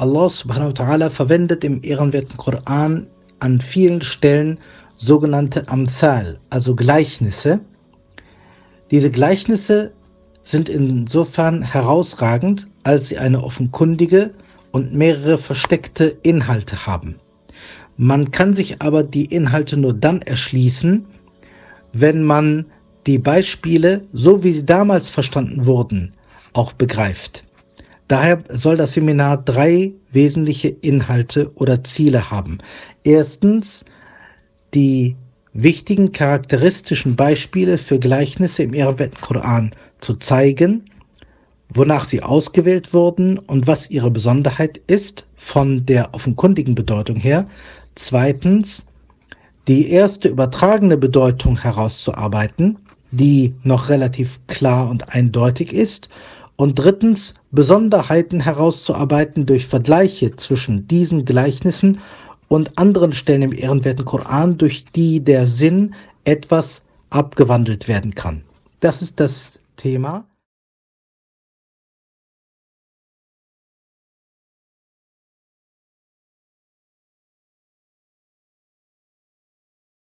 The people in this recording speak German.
Allah subhanahu wa ta'ala verwendet im ehrenwerten Koran an vielen Stellen sogenannte Amthal, also Gleichnisse. Diese Gleichnisse sind insofern herausragend, als sie eine offenkundige und mehrere versteckte Inhalte haben. Man kann sich aber die Inhalte nur dann erschließen, wenn man die Beispiele, so wie sie damals verstanden wurden, auch begreift. Daher soll das Seminar 3 wesentliche Inhalte oder Ziele haben. Erstens, die wichtigen charakteristischen Beispiele für Gleichnisse im ehrenwerten Koran zu zeigen, wonach sie ausgewählt wurden und was ihre Besonderheit ist von der offenkundigen Bedeutung her. Zweitens, die erste übertragene Bedeutung herauszuarbeiten, die noch relativ klar und eindeutig ist. Und drittens, Besonderheiten herauszuarbeiten durch Vergleiche zwischen diesen Gleichnissen und anderen Stellen im ehrenwerten Koran, durch die der Sinn etwas abgewandelt werden kann. Das ist das Thema.